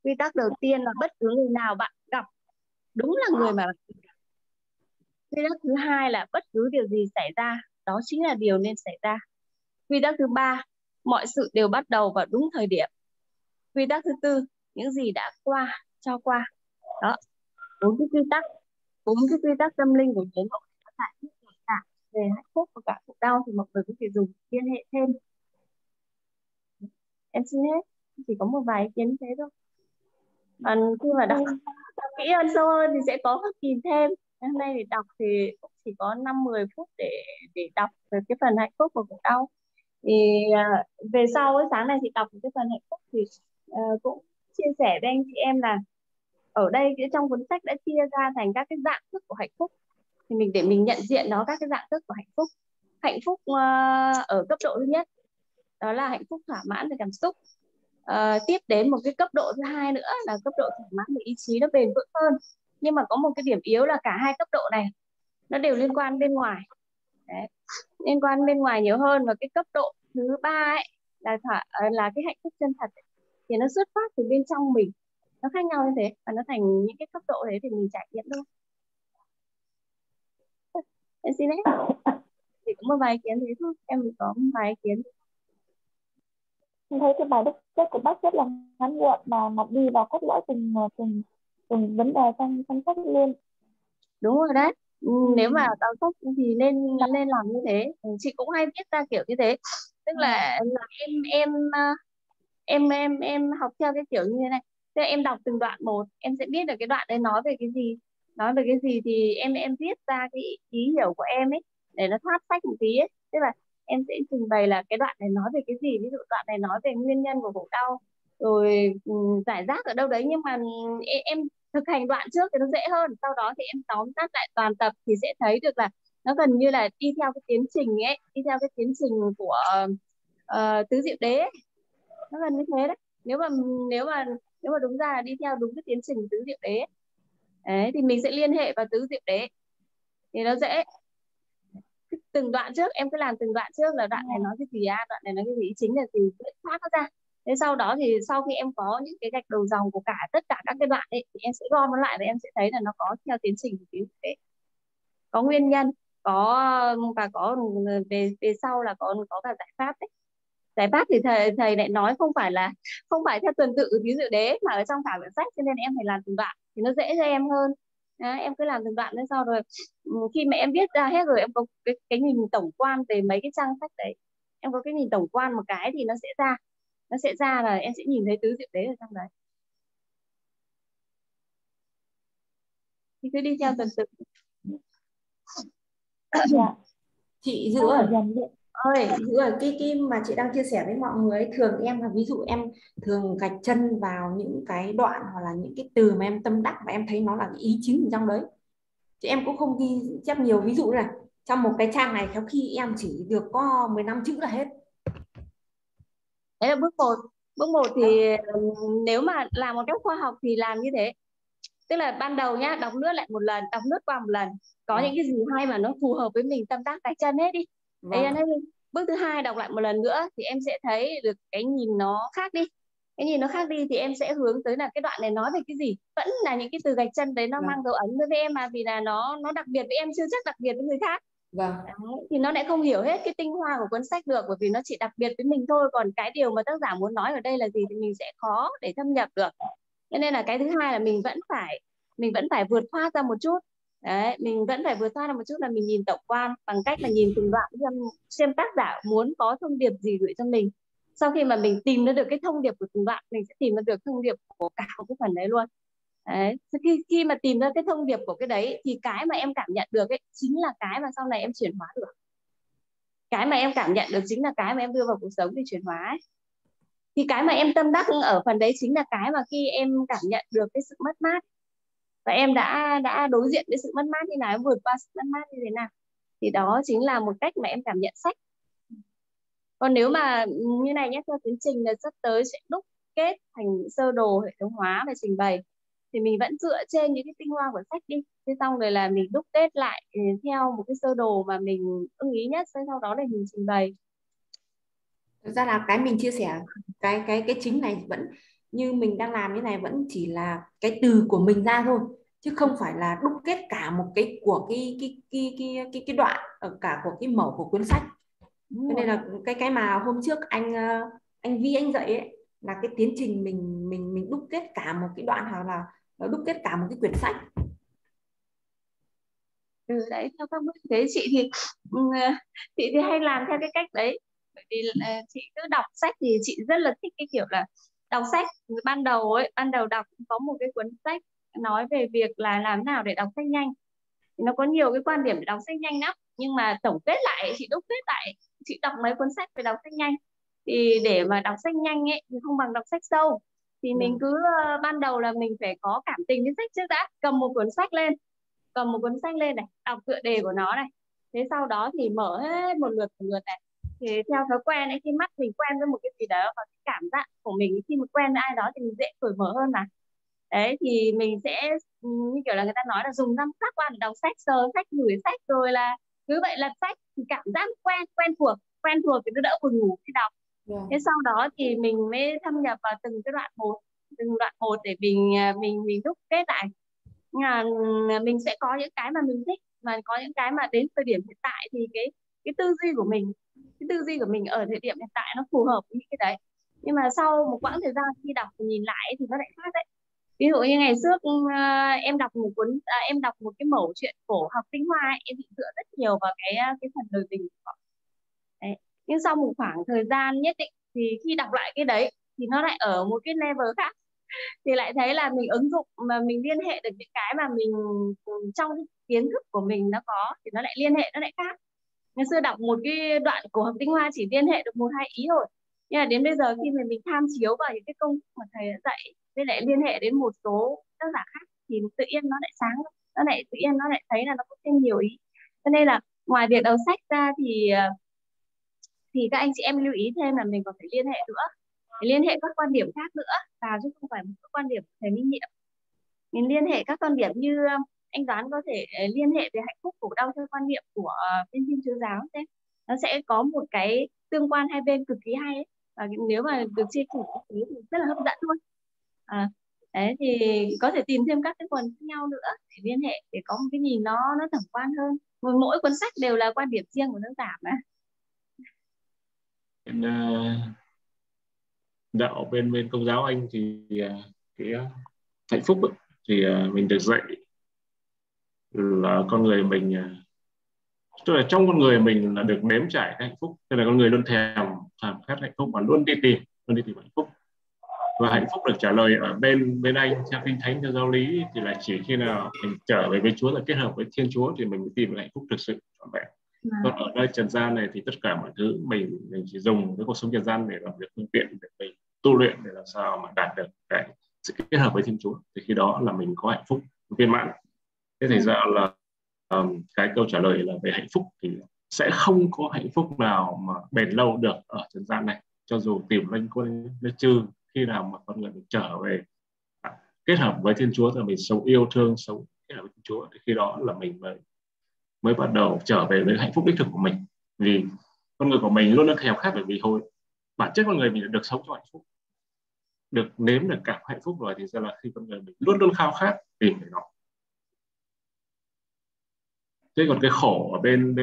Quy tắc đầu tiên là bất cứ người nào bạn gặp đúng là người mà bạn cần gặp. Quy tắc thứ hai là bất cứ điều gì xảy ra, đó chính là điều nên xảy ra. Quy tắc thứ ba, mọi sự đều bắt đầu vào đúng thời điểm. Quy tắc thứ tư, những gì đã qua, cho qua. Đó, bốn cái quy tắc tâm linh của tiến bộ có giải thích được cả về hạnh phúc và cả khổ đau, thì mọi người có thể dùng liên hệ thêm. Em xin hết, chỉ có một vài ý kiến thế thôi. Còn khi mà đọc kỹ hơn, sâu hơn thì sẽ có phần tìm thêm. Hôm nay thì đọc thì cũng chỉ có 5-10 phút để đọc về cái phần hạnh phúc và khổ đau. Thì về sau ấy, sáng nay thì đọc cái phần hạnh phúc thì cũng chia sẻ với anh chị em là ở đây trong cuốn sách đã chia ra thành các cái dạng thức của hạnh phúc, thì để mình nhận diện nó, các cái dạng thức của hạnh phúc. Hạnh phúc ở cấp độ thứ nhất đó là hạnh phúc thỏa mãn về cảm xúc. Tiếp đến một cái cấp độ thứ hai nữa là cấp độ thỏa mãn về ý chí, nó bền vững hơn. Nhưng mà có một cái điểm yếu là cả hai cấp độ này nó đều liên quan bên ngoài. Đấy, liên quan bên ngoài nhiều hơn. Và cái cấp độ thứ ba ấy là cái hạnh phúc chân thật ấy, thì nó xuất phát từ bên trong mình, nó khác nhau như thế và nó thành những cái cấp độ đấy thì mình trải nghiệm thôi. Em xin hết. Chỉ có một vài ý kiến thế thôi, em có một vài ý kiến. Mình thấy cái bài đức chất của bác rất là ngắn gọn mà đi vào cốt lõi từng vấn đề trong sách luôn. Đúng rồi đấy. Nếu mà đọc sách thì nên làm như thế. Chị cũng hay viết ra kiểu như thế, tức là em học theo cái kiểu như thế này. Thế em đọc từng đoạn một, em sẽ biết được cái đoạn đấy nói về cái gì, thì em viết ra cái ý hiểu của em ấy để nó thoát sách một tí ấy. Tức là em sẽ trình bày là cái đoạn này nói về cái gì, ví dụ đoạn này nói về nguyên nhân của khổ đau, rồi giải rác ở đâu đấy, nhưng mà em thực hành đoạn trước thì nó dễ hơn. Sau đó thì em tóm tắt lại toàn tập thì sẽ thấy được là nó gần như là đi theo cái tiến trình ấy, đi theo cái tiến trình của tứ diệu đế ấy. Nó gần như thế đấy. Nếu mà đúng ra là đi theo đúng cái tiến trình tứ diệu đế đấy, thì mình sẽ liên hệ vào tứ diệu đế thì nó dễ. Từng đoạn trước em cứ làm từng đoạn trước là đoạn này nói cái gì, đoạn này nói cái gì, chính là gì, phát nó ra. Thế sau đó thì sau khi em có những cái gạch đầu dòng của tất cả các cái đoạn ấy, thì em sẽ gom nó lại và em sẽ thấy là nó có theo tiến trình của tứ diệu đế, có nguyên nhân, và có về sau là có cả giải pháp đấy. Giải pháp thì thầy lại nói không phải theo tuần tự tứ diệu đế mà ở trong cả quyển sách, cho nên em phải làm từng đoạn thì nó dễ cho em hơn. Đấy, em cứ làm từng đoạn lên, sau rồi khi mà em viết ra hết rồi, em có cái nhìn tổng quan về mấy cái trang sách đấy, em có cái nhìn tổng quan một cái thì nó sẽ ra là em sẽ nhìn thấy tứ diệu đế ở trong đấy, thì cứ đi theo tuần tự. Dạ. Chị Dữ ơi, cái mà chị đang chia sẻ với mọi người ấy, thường em là ví dụ em thường gạch chân vào những cái đoạn hoặc là những cái từ mà em tâm đắc mà em thấy nó là cái ý chính ở trong đấy, chứ em cũng không ghi chép nhiều. Ví dụ này, trong một cái trang này khéo khi em chỉ được có 15 chữ là hết. Đấy là bước một thì nếu mà làm một cách khoa học thì làm như thế. Tức là ban đầu nhá, đọc lướt lại một lần, đọc lướt qua một lần, có những cái gì hay mà nó phù hợp với mình, tâm đắc cái chân hết đi. Đấy, bước thứ hai đọc lại một lần nữa thì em sẽ thấy được cái nhìn nó khác đi. Cái nhìn nó khác đi thì em sẽ hướng tới là cái đoạn này nói về cái gì, vẫn là những cái từ gạch chân đấy, nó mang dấu ấn với em mà, vì là nó đặc biệt với em, chưa chắc đặc biệt với người khác. Đấy, thì nó lại không hiểu hết cái tinh hoa của cuốn sách được, bởi vì nó chỉ đặc biệt với mình thôi, còn cái điều mà tác giả muốn nói ở đây là gì thì mình sẽ khó để thâm nhập được. Cho nên là cái thứ hai là mình vẫn phải vượt thoát ra một chút. Đấy, mình vẫn phải vượt thoát ra một chút là mình nhìn tổng quan bằng cách là nhìn từng đoạn, xem tác giả muốn có thông điệp gì gửi cho mình. Sau khi mà mình tìm ra được cái thông điệp của từng đoạn, mình sẽ tìm ra được thông điệp của cả một cái phần đấy luôn. Đấy, khi mà tìm ra cái thông điệp của cái đấy thì cái mà em cảm nhận được ấy chính là cái mà sau này em chuyển hóa được. Cái mà em cảm nhận được chính là cái mà em đưa vào cuộc sống để chuyển hóa ấy. Thì cái mà em tâm đắc ở phần đấy chính là cái mà khi em cảm nhận được cái sự mất mát và em đã đối diện với sự mất mát như nào, em vượt qua sự mất mát như thế nào, thì đó chính là một cách mà em cảm nhận sách. Còn nếu mà như này nhé, theo tiến trình là sắp tới sẽ đúc kết thành sơ đồ hệ thống hóa và trình bày, thì mình vẫn dựa trên những cái tinh hoa của sách đi, thế xong rồi là mình đúc kết lại theo một cái sơ đồ mà mình ưng ý nhất, sau đó là mình trình bày. Thực ra là cái mình chia sẻ cái chính này vẫn như mình đang làm như này vẫn chỉ là cái từ của mình ra thôi, chứ không phải là đúc kết cả một cái của cái đoạn ở cả của cái mẩu của cuốn sách. Cho nên là cái mà hôm trước anh Vi anh dạy ấy, là cái tiến trình mình đúc kết cả một cái đoạn, hoặc là đúc kết cả một cái quyển sách. Đấy, theo các bước thế chị thì hay làm theo cái cách đấy, bởi vì chị cứ đọc sách thì chị rất là thích cái kiểu là đọc sách. Ban đầu đọc có một cái cuốn sách nói về việc là làm nào để đọc sách nhanh, thì nó có nhiều cái quan điểm để đọc sách nhanh lắm, nhưng mà tổng kết lại, chị đúc kết lại, chị đọc mấy cuốn sách về đọc sách nhanh, thì để mà đọc sách nhanh ấy thì không bằng đọc sách sâu. Thì mình cứ ban đầu là mình phải có cảm tình với sách trước đã, cầm một cuốn sách lên này, đọc tựa đề của nó này, thế sau đó thì mở hết một lượt này, thì theo thói quen ấy, khi mắt mình quen với một cái gì đó, và cái cảm giác của mình khi mà quen với ai đó thì mình dễ cởi mở hơn mà. Đấy thì mình sẽ như kiểu là người ta nói là dùng năm giác quan để đọc sách, sờ sách, ngửi sách, rồi là cứ vậy lật sách, thì cảm giác quen thuộc thì nó đỡ buồn ngủ khi đọc. Thế sau đó thì mình mới thâm nhập vào từng đoạn một để mình đúc kết lại. Mình sẽ có những cái mà mình thích, mà có những cái mà đến thời điểm hiện tại thì cái tư duy của mình ở thời điểm hiện tại nó phù hợp với những cái đấy, nhưng mà sau một quãng thời gian khi đọc và nhìn lại thì nó lại khác đấy. Ví dụ như ngày trước em đọc một cái mẩu chuyện cổ học tinh hoa ấy, em bị dựa rất nhiều vào cái phần lời bình của họ. Đấy. Nhưng sau một khoảng thời gian nhất định thì khi đọc lại cái đấy thì nó lại ở một cái level khác, thì lại thấy là mình ứng dụng mà mình liên hệ được những cái mà mình trong cái kiến thức của mình nó có, thì nó lại liên hệ, nó lại khác. Ngày xưa đọc một cái đoạn cổ học tinh hoa chỉ liên hệ được 1-2 ý thôi, nhưng mà đến bây giờ khi mà mình tham chiếu vào những cái công thức mà thầy đã dạy, với lại liên hệ đến một số tác giả khác, thì tự nhiên nó lại sáng, tự nhiên nó lại thấy là nó có thêm nhiều ý. Cho nên là ngoài việc đọc sách ra thì các anh chị em lưu ý thêm là mình còn phải liên hệ nữa, để liên hệ các quan điểm khác nữa vào, chứ không phải một cái quan điểm của thầy Minh Nhiệm. Mình liên hệ các quan điểm như anh Đoán có thể liên hệ về hạnh phúc khổ đau theo quan niệm của bên Thiên Chúa giáo xem, nó sẽ có một cái tương quan hai bên cực kỳ hay ấy. Và nếu mà được chia sẻ thì rất là hấp dẫn luôn. Đấy thì có thể tìm thêm các cái nguồn khác nhau nữa để liên hệ, để có một cái nhìn nó tổng quan hơn. Mỗi cuốn sách đều là quan điểm riêng của tác giả mà. Đạo bên Công giáo Anh thì cái hạnh phúc ấy, thì mình được dạy là con người mình, tức là trong con người mình là được nếm trải cái hạnh phúc, tức là con người luôn thèm khát hạnh phúc và luôn đi tìm hạnh phúc. Và hạnh phúc được trả lời ở bên Anh theo Kinh Thánh, theo giáo lý thì là chỉ khi nào mình trở về với Chúa, là kết hợp với Thiên Chúa thì mình mới tìm được hạnh phúc thực sự trọn vẹn. Còn ở nơi trần gian này thì tất cả mọi thứ mình chỉ dùng cái cuộc sống trần gian để làm việc phương tiện để mình tu luyện để làm sao mà đạt được cái sự kết hợp với Thiên Chúa, thì khi đó là mình có hạnh phúc viên mãn. Thế thành ra là cái câu trả lời là về hạnh phúc thì sẽ không có hạnh phúc nào mà bền lâu được ở trần gian này, cho dù tìm linh quân nó trừ khi nào mà con người mình trở về kết hợp với Thiên Chúa, rồi mình sống yêu thương, sống kết hợp với Thiên Chúa, thì khi đó là mình mới bắt đầu trở về với hạnh phúc đích thực của mình. Vì con người của mình luôn luôn khao khát, bởi vì hồi bản chất con người mình được sống trong hạnh phúc, được nếm được cảm hạnh phúc rồi, thì ra là khi con người mình luôn luôn khao khát tìm về nó. Thế còn cái khổ ở bên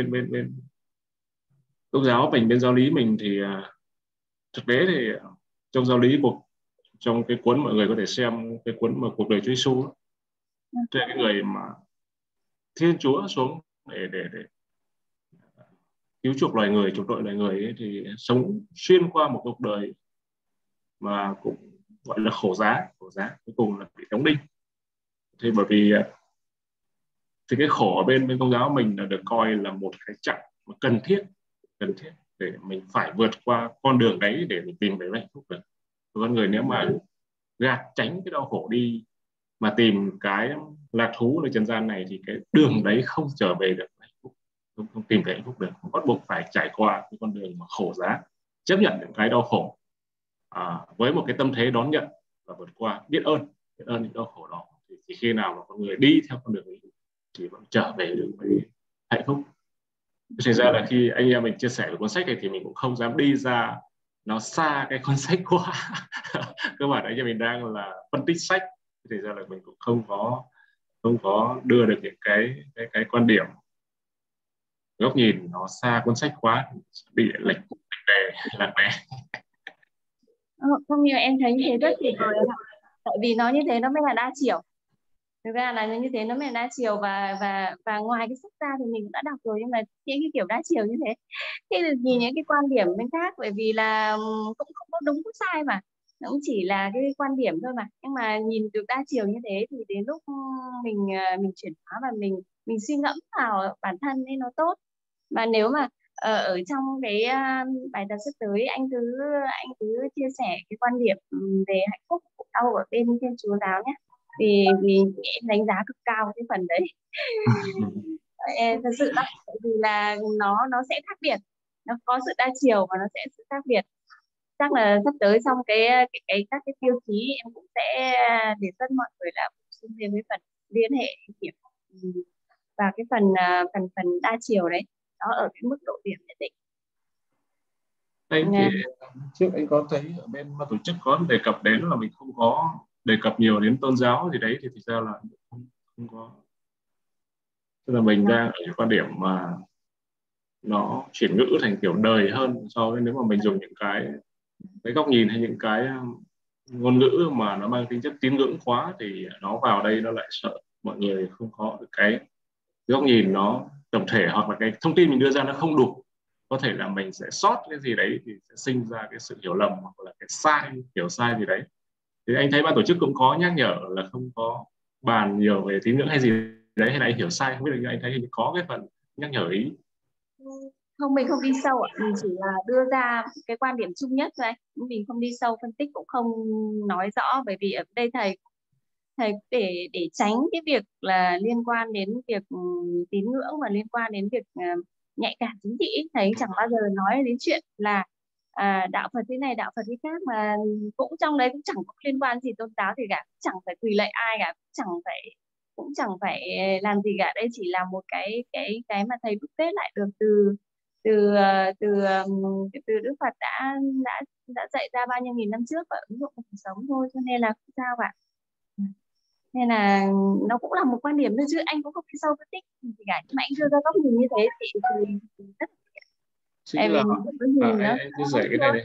Công giáo mình, bên giáo lý mình thì thực tế thì trong giáo lý trong cái cuốn mọi người có thể xem cái cuốn mà Cuộc đời Chúa Giêsu, thì cái người mà Thiên Chúa xuống để cứu chuộc loài người, chuộc tội loài người ấy, thì sống xuyên qua một cuộc đời mà cũng gọi là khổ giá, cuối cùng là bị đóng đinh. Thì bởi vì thì cái khổ ở bên Công giáo mình là được coi là một cái chặng cần thiết để mình phải vượt qua con đường đấy để mình tìm về hạnh phúc được. Con người nếu mà gạt tránh cái đau khổ đi mà tìm cái lạc thú ở trần gian này, thì cái đường đấy không trở về được hạnh phúc, không tìm về hạnh phúc được, bắt buộc phải trải qua cái con đường mà khổ giá, chấp nhận những cái đau khổ với một cái tâm thế đón nhận và vượt qua, biết ơn những đau khổ đó, thì chỉ khi nào mà con người đi theo con đường ấy thì vẫn trở về được với hạnh phúc. Thực ra là khi anh em mình chia sẻ về cuốn sách này thì mình cũng không dám đi ra nó xa cái cuốn sách quá. Cơ bản đấy, cho mình đang là phân tích sách thì ra là mình cũng không có đưa được những cái quan điểm, góc nhìn nó xa cuốn sách quá thì bị lệch đề lạc đề. Không, như em thấy như thế rất tuyệt vời ạ. Tại vì nó như thế nó mới là đa chiều. Thực ra là như thế nó mới là đa chiều, và ngoài cái sách ra thì mình cũng đã đọc rồi, nhưng mà những cái kiểu đa chiều như thế thì nhìn những cái quan điểm bên khác, bởi vì là cũng không có đúng có sai mà, nó cũng chỉ là cái quan điểm thôi mà. Nhưng mà nhìn được đa chiều như thế thì đến lúc mình chuyển hóa và mình suy ngẫm vào bản thân nên nó tốt. Và nếu mà ở trong cái bài tập sắp tới anh cứ chia sẻ cái quan điểm về hạnh phúc khổ đau ở bên Thiên Chúa giáo nhé, vì em đánh giá cực cao cái phần đấy. Thật sự đó, tại vì là nó sẽ khác biệt, nó có sự đa chiều và nó sẽ sự khác biệt. Chắc là sắp tới trong các cái tiêu chí em cũng sẽ đề xuất mọi người là bổ sung thêm cái phần liên hệ điểm và cái phần đa chiều đấy, nó ở cái mức độ điểm nhất định. Anh thì trước anh có thấy ở bên ban tổ chức có đề cập đến là mình không có đề cập nhiều đến tôn giáo gì đấy, thì thực ra là không có. Tức là mình đang ở cái quan điểm mà nó chuyển ngữ thành kiểu đời hơn, so với nếu mà mình dùng những cái góc nhìn hay những cái ngôn ngữ mà nó mang tính chất tín ngưỡng quá, thì nó vào đây nó lại sợ mọi người không có được cái góc nhìn nó tổng thể, hoặc là cái thông tin mình đưa ra nó không đủ, có thể là mình sẽ sót cái gì đấy thì sẽ sinh ra cái sự hiểu lầm hoặc là cái sai, hiểu sai gì đấy. Thì anh thấy ban tổ chức cũng có nhắc nhở là không có bàn nhiều về tín ngưỡng hay gì đấy, hay là anh hiểu sai, không biết là anh thấy có cái phần nhắc nhở ý. Không, mình không đi sâu ạ, mình chỉ là đưa ra cái quan điểm chung nhất thôi, mình không đi sâu phân tích, cũng không nói rõ, bởi vì ở đây thầy để tránh cái việc là liên quan đến việc tín ngưỡng và liên quan đến việc nhạy cảm chính trị, thầy chẳng bao giờ nói đến chuyện là đạo Phật thế này, đạo Phật thế khác, mà cũng trong đấy cũng chẳng có liên quan gì tôn giáo thì cả, chẳng phải quỳ lạy ai cả, cũng chẳng phải làm gì cả. Đây chỉ là một cái mà thầy đúc kết lại được từ từ từ từ Đức Phật đã dạy ra bao nhiêu nghìn năm trước và ứng dụng vào cuộc sống thôi, cho nên là không sao cả. Nên là nó cũng là một quan điểm thôi, chứ anh cũng không đi sâu phân tích gì cả, nhưng mà anh đưa ra góc nhìn như thế thì rất Chính là anh chia sẻ cái này này.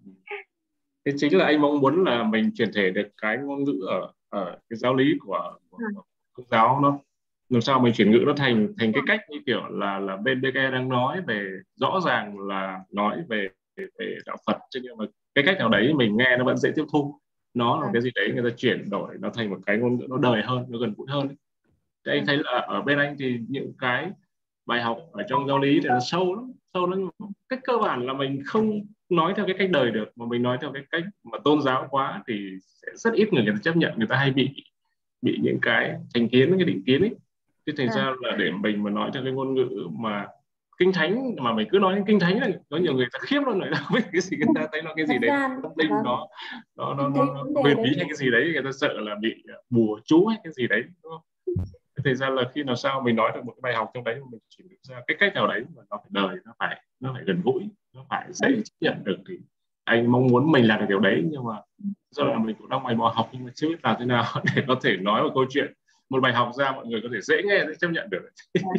Thế chính là anh mong muốn là mình truyền thể được cái ngôn ngữ ở cái giáo lý của công giáo, nó làm sao mình chuyển ngữ nó thành cái cách như kiểu là bên BK đang nói về, rõ ràng là nói về đạo Phật, chứ nhưng mà cái cách nào đấy mình nghe nó vẫn dễ tiếp thu, nó là cái gì đấy người ta chuyển đổi nó thành một cái ngôn ngữ nó đời hơn, nó gần gũi hơn. Thế anh thấy là ở bên anh thì những cái bài học ở trong giáo lý thì nó sâu lắm, cách cơ bản là mình không nói theo cái cách đời được, mà mình nói theo cái cách mà tôn giáo quá thì sẽ rất ít người ta chấp nhận, người ta hay bị những cái thành kiến, cái định kiến ấy. Thế thành ra là để mình mà nói theo cái ngôn ngữ mà kinh thánh, mà mình cứ nói đến kinh thánh là có nhiều người ta khiếp luôn, người ta không biết cái gì, người ta thấy nó cái gì đấy tâm linh, nó huyền bí hay cái gì đấy, người ta sợ là bị bùa chú hay cái gì đấy, đúng không? Thế ra là khi nào sao mình nói được một cái bài học trong đấy, mình chỉ được ra cái cách nào đấy mà nó phải đời, nó phải gần gũi, nó phải dễ chấp nhận được, thì anh mong muốn mình làm được điều đấy. Nhưng mà do là mình cũng đang mày mò học, nhưng mà chưa biết làm thế nào để có thể nói một câu chuyện, một bài học ra mọi người có thể dễ nghe, dễ chấp nhận được.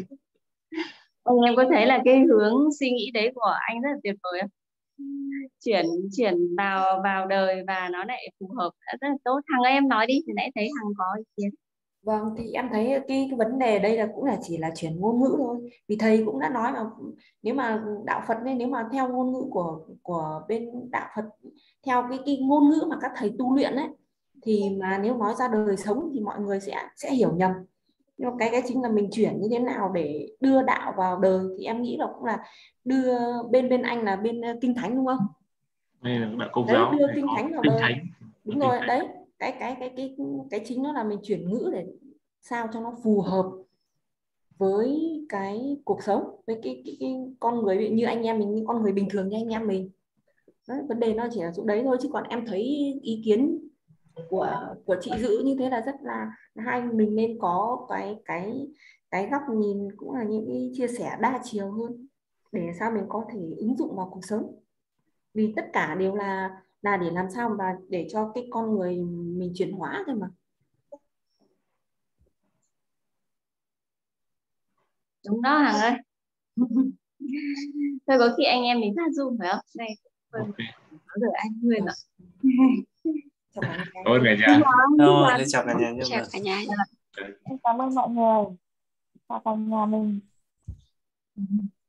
Em có thấy là cái hướng suy nghĩ đấy của anh rất là tuyệt vời không? Chuyển vào đời và nó lại phù hợp, rất là tốt. Hằng ơi, em nói đi, thì nãy thấy Hằng có ý kiến. Vâng, thì em thấy cái vấn đề đây là cũng là chỉ là chuyển ngôn ngữ thôi. Vì thầy cũng đã nói mà, nếu mà đạo Phật nên nếu mà theo ngôn ngữ của bên đạo Phật, theo cái ngôn ngữ mà các thầy tu luyện ấy, thì mà nếu nói ra đời sống thì mọi người sẽ hiểu nhầm. Nhưng mà cái chính là mình chuyển như thế nào để đưa đạo vào đời, thì em nghĩ là cũng là đưa bên anh là bên kinh thánh, đúng không? Đây là đạo Công Đấy, giáo, đưa kinh thánh vào đời. Đúng rồi, thánh. đấy. Cái chính nó là mình chuyển ngữ để sao cho nó phù hợp với cái cuộc sống, với cái con người như anh em mình, con người bình thường như anh em mình. Đấy, vấn đề nó chỉ ở chỗ đấy thôi, chứ còn em thấy ý kiến của chị Dữ như thế là rất là hay. Mình nên có cái góc nhìn cũng là những cái chia sẻ đa chiều hơn, để sao mình có thể ứng dụng vào cuộc sống. vì tất cả đều là để làm sao mà để cho cái con người mình chuyển hóa thôi mà. Đúng đó Hằng ơi. Thôi có khi anh em mình phát Zoom phải không? Đây, Ok. 6 giờ 20 rồi. Chào cả nhà. Cảm ơn cả nhà. Xin chào cả nhà nhé. Chào cả nhà. Em cảm ơn mọi người. Chào cả nhà mình.